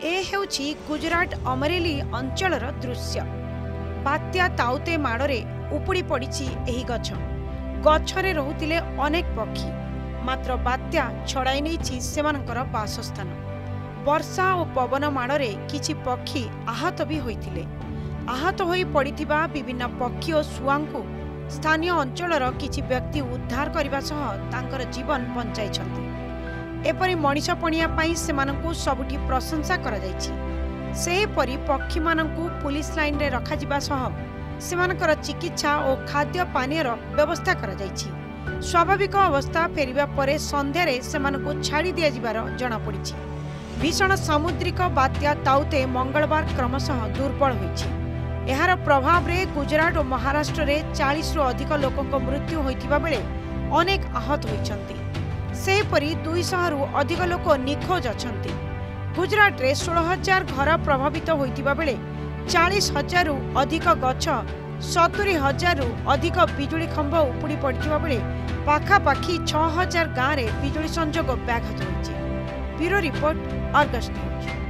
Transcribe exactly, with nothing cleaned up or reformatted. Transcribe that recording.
ए हेउछि गुजरात अमरेली अंचलर दृश्य। बात्या ताउते माड़े उपुड़ी पड़िछि एही गछ। गछरे रहुतिले अनेक पक्षी, मात्र बात्या छड़ाई नेछि सेमानकर बासस्थान। वर्षा और पवन माड़े किछि पक्षी आहत भी होइतिले। आहत होई पड़िथिबा विभिन्न पक्षी और शुआंकु स्थानीय अंचलर किछि व्यक्ति उद्धार करबा सह तांकर जीवन बंचाइछन्ति। एपरि मनीष पणिया पाई सेमानंकु सबुठी प्रशंसा करा जाइछि। सेहीपरि पक्षी मानंकु पुलिस लाइन रे रखा जिबा सह सेमानकर चिकित्सा और खाद्य पानीयर व्यवस्था करा जाइछि। स्वाभाविक अवस्था फेरिबा परे संध्यारे सेमानंकु छाड़ी दिया जिबार जणा पड़िछि। भीषण सामुद्रिक बात्या ताउते मंगलवार क्रमशः दुर्बल होइछि। एहार प्रभाव रे गुजरात और महाराष्ट्र रे चालीस रु अधिक लोकंक मृत्यु होइतिबा बेले अनेक आहत होइछन्ति। सेहीपरि दुई सौ रु अधिक लोक निखोज अछन्ति। गुजरात रे सोलह हजार घर प्रभावित होइतिबा बेले चालीस हजार रु अधिक गछ, सतुरी हजार रु अधिक बिजुली खंभ उपुड़ी पड़ितिबा बेले पाखापाखी छह हजार गाँव रे बिजुली संजोग व्याघात होइछि। Bureau report, Argus news.